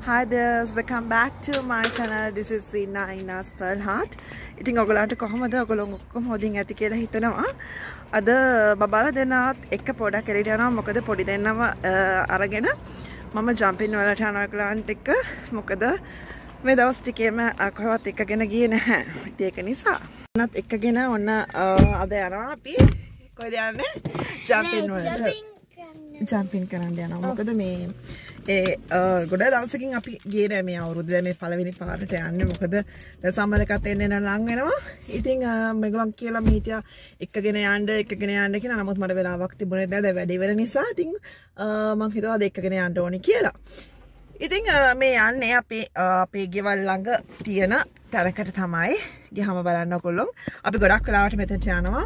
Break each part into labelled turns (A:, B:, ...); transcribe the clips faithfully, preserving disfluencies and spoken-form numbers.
A: Hi there, welcome back to my channel. This is Ina Ina's Pearl Heart. ඉතින් ඔයගලන්ට කොහොමද? ඔයගොල්ලෝ ඔක්කොම හොදින් ඇති කියලා හිතනවා. අද බබාලා දෙනාත් එක්ක පොඩක් එළියට යනවා. මොකද පොඩි දෙන්නම අරගෙන මම ජම්පින් වලට යනවා ඔයගලන්ට එක්ක. මොකද මේ දවස් ටිකේම කොහෙවත් එක්කගෙන ගියේ නැහැ. ඉතින් ඒක නිසා නත් එක්කගෙන ඔන්න අද යනවා අපි. කොහෙද යන්නේ? ජම්පින් වලට. ජම්පින් කරන්න යනවා. මොකද මේ ඒ ගොඩ දවසකින් අපි ගියේ නෑ මේ අවුරුද්ද දැන් මේ පළවෙනි පාරට යන්නේ මොකද දැන් සම්මර එකත් එන්න එන්න ලඟ වෙනවා ඉතින් මේගොල්ලන් කියලා මීටියා එක්කගෙන යන්න එක්කගෙන යන්න කියලා නමුත් මට වෙලාවක් තිබුණේ නැහැ දැන් වැඩි වෙන නිසා ඉතින් මං හිතුවා එක්කගෙන යන්න ඕනි කියලා ඉතින් මේ යන්නේ අපේ අපේ ගෙවල් ළඟ තියෙන තැනකට තමයි ගියාම බලන්න ඔයගොල්ලෝ අපි ගොඩක් වෙලාවට මෙතනට යනවා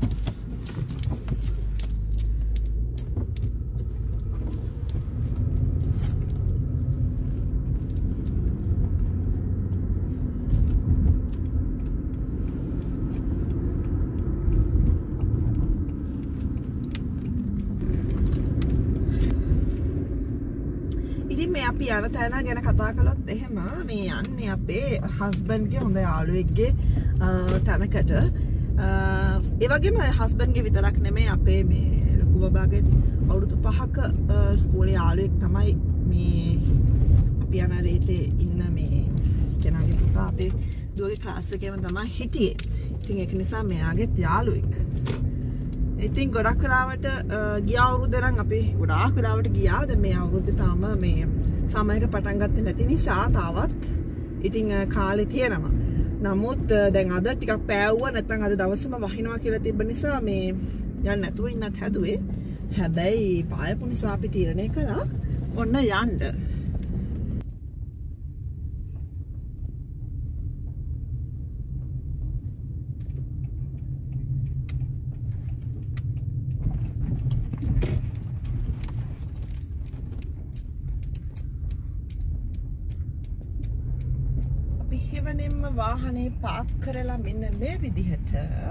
A: අපි යන තැන ගැන කතා කළොත් එහෙම මේ යන්නේ අපේ හස්බන්ඩ්ගේ හොඳ යාළුවෙක්ගේ තැනකට ඒ වගේම හස්බන්ඩ්ගේ විතරක් නෙමෙයි අපේ මේ ලොකු බබාගේ අවුරුදු පහක ස්කෝලේ යාළුවෙක් තමයි මේ අපි යන රේතේ ඉන්න මේ කෙනාගේ පුතා අපේ දුවගේ ක්ලාස් එකේම තමයි හිටියේ. ඉතින් ඒක නිසා මෙයාගේත් යාළුවෙක්. ඉතින් ගොඩක් වෙලාවට ගිය අවුරුද්දේ නම් අපි ගොඩාක් වෙලාවට ගියා. දැන් මේ අවුරුද්දේ තාම මේ සමයක පටන් ගත්තේ නැති නිසා තාවත් ඉතින් කාලේ තියෙනවා. නමුත් දැන් අද ටිකක් පෑවුවා නැත්නම් අද දවසම වහිනවා කියලා තිබ්බ නිසා මේ යන්න නැතුව ඉන්නත් හැදුවේ. හැබැයි පායපු නිසා අපි තීරණය කළා ඔන්න යන්න. එවැනින්ම වාහනේ පාක් කරලා මෙන්න මේ විදිහට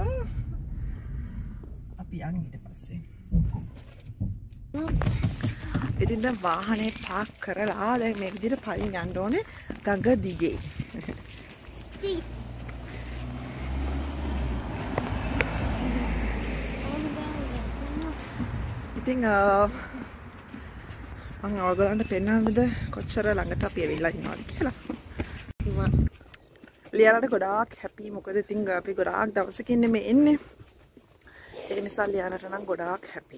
A: අපි යන් ඊට පස්සේ ඉතින් දැන් වාහනේ පාක් කරලා දැන් මේ විදිහට පයින් යන්න ඕනේ ගඟ දිගේ ඉතින් මම ඔයගොල්ලන්ට පෙන්නන්නද කොච්චර ළඟට අපි ඇවිල්ලා ඉන්නවද කියලා ලියානට ගොඩාක් හැපි මොකද ඉතින් අපි ගොඩාක් දවසකින් මේ එන්නේ ඒ නිසා ලියානට නම් ගොඩාක් හැපි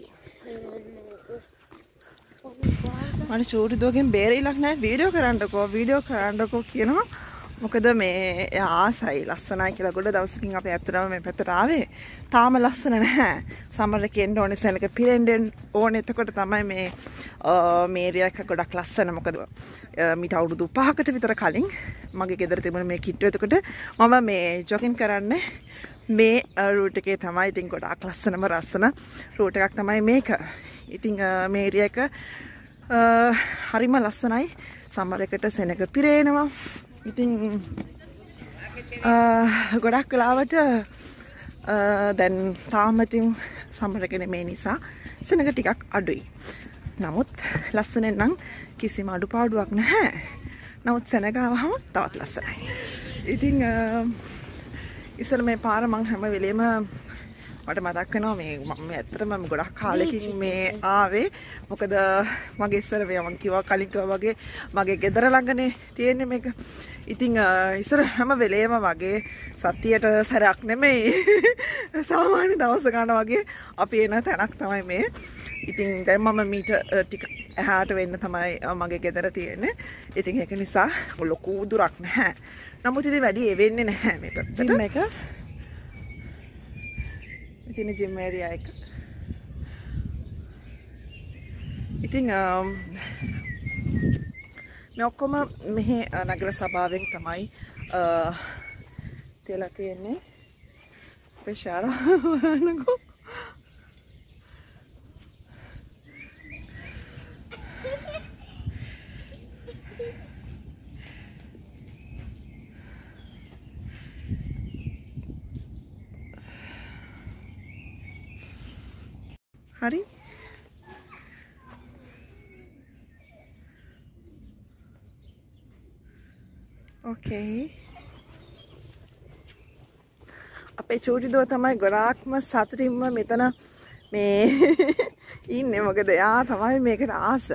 A: මට චූටි දුවගෙන් බේරිලක් නැහැ වීඩියෝ කරන්නකෝ වීඩියෝ කරන්නකෝ කියනවා මොකද මේ ආසයි ලස්සනයි කියලා ගොඩ දවසකින් අපි ඇත්තටම මේ පැත්තට ආවේ තාම ලස්සන නැහැ සමහර කෙන්න ඕනේ සැලක පිරෙන්න ඕනේ එතකොට තමයි මේ මේ ඒරියා එක ගොඩක් ලස්සන මොකද මීට අවුරුදු පහකට විතර කලින් මගේ ගෙදර තිබුණ මේ කිට්ටුව එතකොට මම මේ ජොගින් කරන්නේ මේ රූට් එකේ තමයි ඉතින් ගොඩක් ලස්සනම රස්සන රූට් එකක් තමයි මේක ඉතින් මේ ඒරියා එක හරිම ලස්සනයි සමහර එකට සෙනඟ පිරෙනවා ඉතින් ගොඩක් වෙලාවට දැන් තාම ඉතින් සමහරක නෙමේ නිසා සෙනඟ ටිකක් අඩුයි. නමුත් ලස්සනෙන් නම් කිසිම අඩුපාඩුවක් නැහැ. නමුත් සෙනඟ ආවම තවත් ලස්සනයි. ඉතින් ඉස්සර මේ පාර මං හැම වෙලේම මට මතක් වෙනවා මේ මම ඇත්තටම මම ගොඩක් කාලෙකින් මේ ආවේ මොකද මගේ ඉස්සර මේ මං කිව්වා කලින් කිව්වා වගේ මගේ ගෙදර ළඟනේ තියෙන්නේ මේක ඉතින් ඉස්සර හැම වෙලේම වගේ සතියට සැරයක් නෙමෙයි සාමාන්‍ය දවස් ගන්න වගේ අපි එන තැනක් තමයි මේ ඉතින් දැන් මම මීට ටික එහාට වෙන්න තමයි මගේ ගෙදර තියෙන්නේ ඉතින් ඒක නිසා ලොකු දුරක් නැහැ නමුත් ඉතින් වැඩි වෙන්නේ නැහැ මේ පැත්තට මේක ඉතින් ජිම් ඒරියා එක. ඉතින් මේ ඔක්කොම මෙහි නගර සභාවෙන් තමයි තියලා තියෙන්නේ. පෙෂාරානකෝ. hari Okay. අපේ චූටි දුව තමයි ගොඩාක්ම සතුටින්ම මෙතන මේ ඉන්නේ. මොකද එයා තමයි මේකට ආස.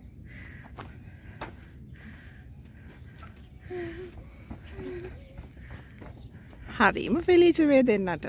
A: හරිම ෆෙලිච වේ දෙන්නට.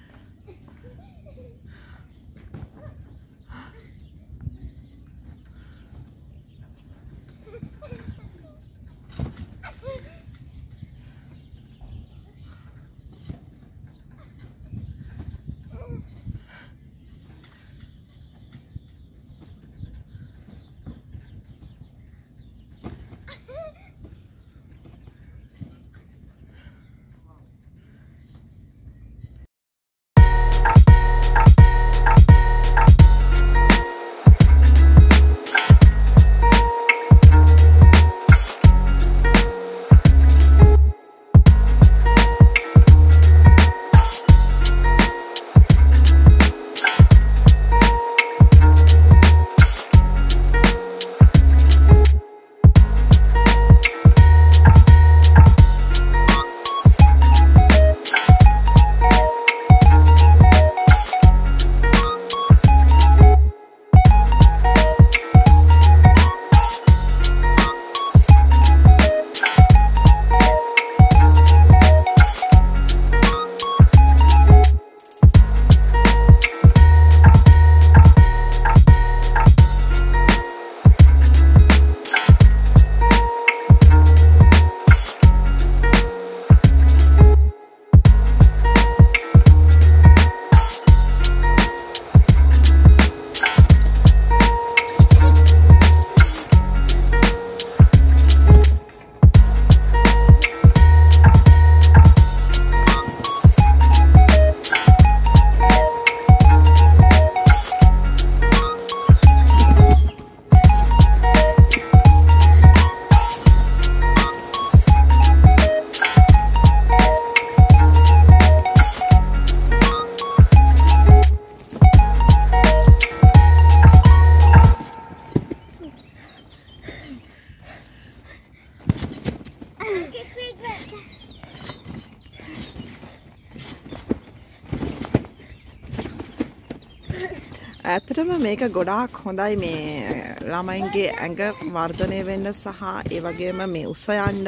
A: ඇත්තටම මේක ගොඩාක් හොඳයි මේ ළමයින්ගේ ඇඟ වර්ධනය වෙන්න සහ ඒ වගේම මේ උස යන්න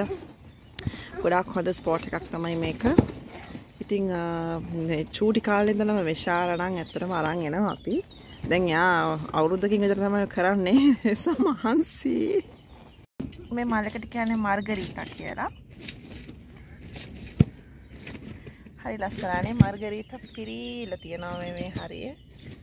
A: ගොඩාක් හොඳ ස්පෝර්ට් එකක් තමයි මේක. ඉතින් චූටි කාලේ ඉඳලම විශාල නම් ඇත්තටම අරන් එනවා අපි. දැන් යා අවුරුද්දකින් විතර තමයි කරන්නේ සමහන්සි. මේ මලකට කියන්නේ මාර්ගරීතා කියලා. හරි ලස්සනනේ මාර්ගරීතා පිරීලා තියෙනවා මේ මේ හරිය.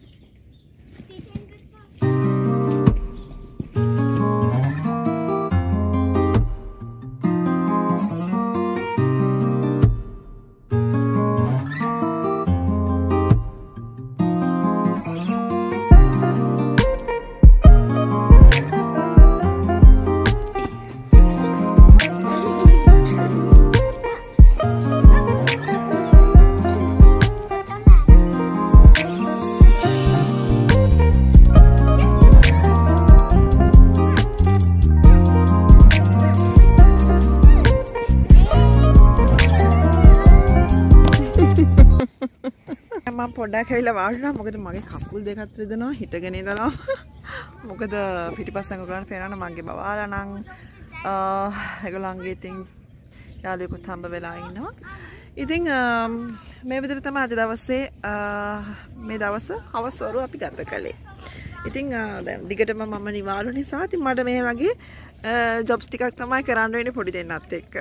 A: පොඩ්ඩක් ඇවිල්ලා වාඩිලා මොකද මගේ කකුල් දෙකත් රිදෙනවා හිටගෙන ඉඳලා මොකද පිටිපස්සෙන් ඔයගොල්ලන්ට පේනවනේ මගේ බබාලා නම් ඒගොල්ලන්ගේ ඉතින් යාළුවෙකුත් හම්බ වෙලා ඉන්නවා. ඉතින් මේ විදිහට තමයි අද දවසේ මේ දවස හවස වරු අපි ගත කළේ. ඉතින් දැන් දිගටම මම නිවාඩු නිසා ඉතින් මට මේ වගේ ජොබ්ස් ටිකක් තමයි කරන්න වෙන්නේ පොඩි දෙන්නත් එක්ක.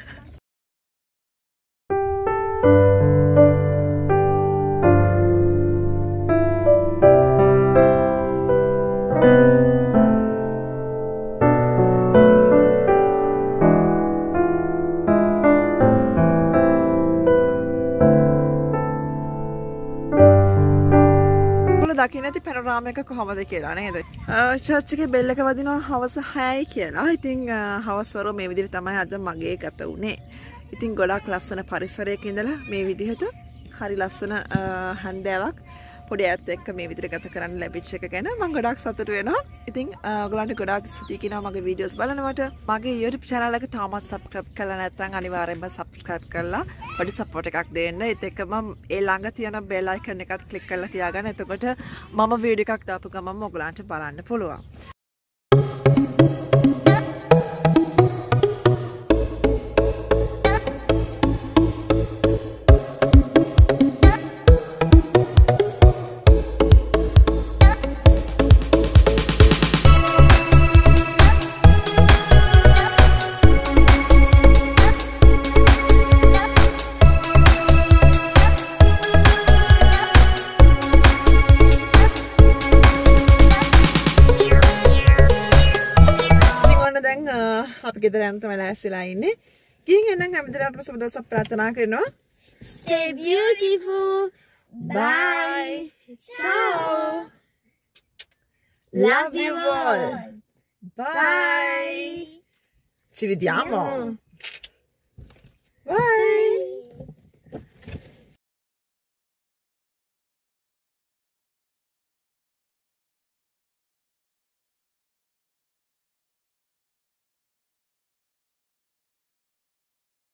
A: දකින්න ඇති පැනෝරාම එක කොහමද කියලා නේද? චර්ච් එකේ බෙල් එක වදිනවා හවස හයයි කියලා. ඉතින් හවස වරු මේ විදිහට තමයි අද මගේ ගත උනේ. ඉතින් ගොඩක් ලස්සන පරිසරයක ඉඳලා මේ විදිහට හරි ලස්සන හන්දෑවක් පොඩි ඈත් එක්ක මේ විදිහට ගත කරන්න ලැබිච්ච එක ගැන මම ගොඩාක් සතුටු වෙනවා. ඉතින් ඔයගොල්ලන්ට ගොඩාක් ස්තුතියි කියනවා මගේ වීඩියෝස් බලනවට. මගේ YouTube channel එක තාමත් subscribe කරලා නැත්නම් අනිවාර්යෙන්ම subscribe කරලා පොඩි support එකක් දෙන්න. ඒත් එක්කම ඒ ළඟ තියෙන bell icon එකත් click කරලා තියාගන්න. එතකොට මම වීඩියෝ එකක් දාපු ගමන් ඔයගොල්ලන්ට බලන්න පුළුවන්. අපි ගෙදර යන්න තමයි ලෑස්තිලා ඉන්නේ. ගිහින් එන්නම් හැමදෙනාටම සුබ දවසක් ප්‍රාර්ථනා කරනවා.
B: Stay beautiful. Bye. Ciao.
A: Love you all. Bye. Ci vediamo.